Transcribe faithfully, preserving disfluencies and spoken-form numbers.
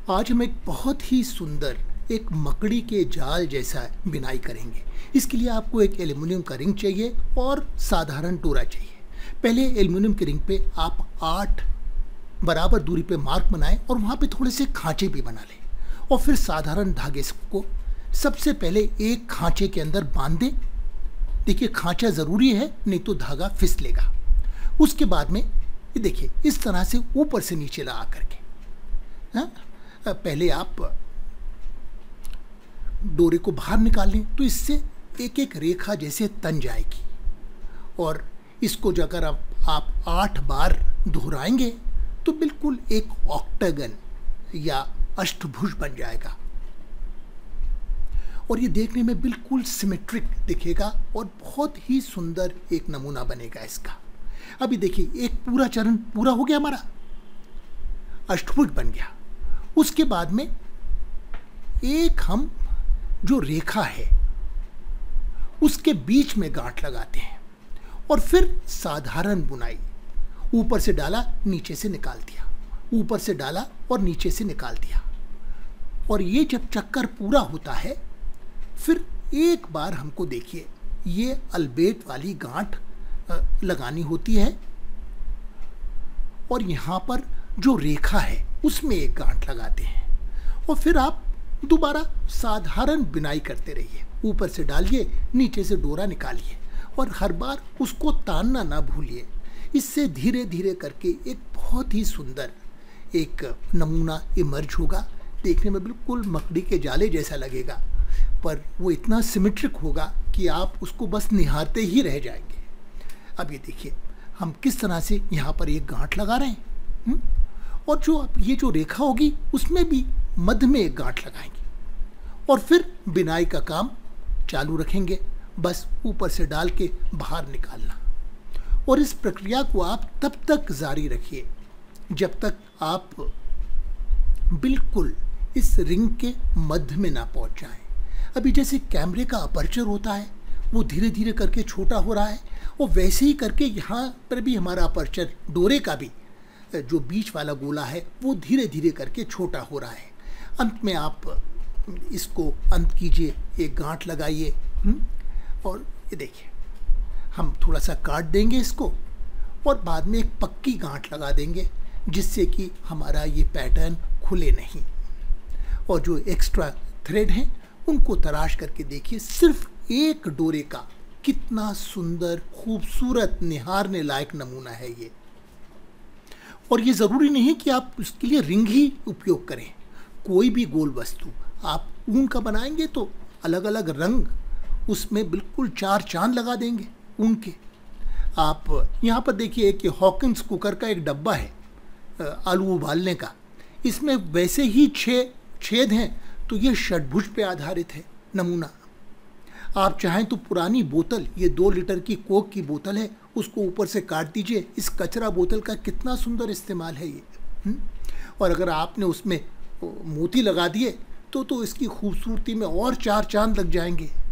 आज हम एक बहुत ही सुंदर एक मकड़ी के जाल जैसा बिनाई करेंगे। इसके लिए आपको एक एल्युमिनियम का रिंग चाहिए और साधारण डोरा चाहिए। पहले एल्युमिनियम के रिंग पे आप आठ बराबर दूरी पे मार्क बनाएं और वहाँ पे थोड़े से खांचे भी बना लें और फिर साधारण धागे को सबसे पहले एक खांचे के अंदर बांध दें। देखिए खांचा ज़रूरी है, नहीं तो धागा फिसलेगा। उसके बाद में ये देखिए इस तरह से ऊपर से नीचे लगा करके, हाँ, पहले आप डोरे को बाहर निकाल लें तो इससे एक एक रेखा जैसे तन जाएगी और इसको अगर आप, आप आठ बार दोहराएंगे तो बिल्कुल एक ऑक्टागन या अष्टभुज बन जाएगा और ये देखने में बिल्कुल सिमेट्रिक दिखेगा और बहुत ही सुंदर एक नमूना बनेगा इसका। अभी देखिए एक पूरा चरण पूरा हो गया, हमारा अष्टभुज बन गया। उसके बाद में एक हम जो रेखा है उसके बीच में गांठ लगाते हैं और फिर साधारण बुनाई, ऊपर से डाला नीचे से निकाल दिया, ऊपर से डाला और नीचे से निकाल दिया। और ये जब चक्कर पूरा होता है फिर एक बार हमको देखिए ये अल्बेट वाली गांठ लगानी होती है और यहाँ पर जो रेखा है उसमें एक गांठ लगाते हैं और फिर आप दोबारा साधारण बिनाई करते रहिए। ऊपर से डालिए, नीचे से डोरा निकालिए और हर बार उसको तानना ना भूलिए। इससे धीरे धीरे करके एक बहुत ही सुंदर एक नमूना इमर्ज होगा। देखने में बिल्कुल मकड़ी के जाले जैसा लगेगा पर वो इतना सिमेट्रिक होगा कि आप उसको बस निहारते ही रह जाएंगे। अब ये देखिए हम किस तरह से यहाँ पर एक गांठ लगा रहे हैं हुँ? और जो ये जो रेखा होगी उसमें भी मध्य में एक गांठ लगाएंगे और फिर बिनाई का काम चालू रखेंगे, बस ऊपर से डाल के बाहर निकालना। और इस प्रक्रिया को आप तब तक जारी रखिए जब तक आप बिल्कुल इस रिंग के मध्य में ना पहुंच जाएं। अभी जैसे कैमरे का अपर्चर होता है वो धीरे धीरे करके छोटा हो रहा है और वैसे ही करके यहाँ पर भी हमारा अपर्चर डोरे का भी जो बीच वाला गोला है वो धीरे धीरे करके छोटा हो रहा है। अंत में आप इसको अंत कीजिए, एक गांठ लगाइए और ये देखिए हम थोड़ा सा काट देंगे इसको और बाद में एक पक्की गांठ लगा देंगे जिससे कि हमारा ये पैटर्न खुले नहीं। और जो एक्स्ट्रा थ्रेड हैं उनको तराश करके देखिए, सिर्फ एक डोरे का कितना सुंदर खूबसूरत निहारने लायक नमूना है ये। और ये ज़रूरी नहीं कि आप उसके लिए रिंग ही उपयोग करें, कोई भी गोल वस्तु आप ऊन का बनाएंगे तो अलग अलग रंग उसमें बिल्कुल चार चांद लगा देंगे ऊन के। आप यहाँ पर देखिए एक हॉकिंस कुकर का एक डब्बा है आलू उबालने का, इसमें वैसे ही छः छेद हैं तो ये षटभुज पे आधारित है नमूना। आप चाहें तो पुरानी बोतल, ये दो लीटर की कोक की बोतल है, उसको ऊपर से काट दीजिए। इस कचरा बोतल का कितना सुंदर इस्तेमाल है ये हुँ? और अगर आपने उसमें मोती लगा दिए तो तो इसकी खूबसूरती में और चार चांद लग जाएंगे।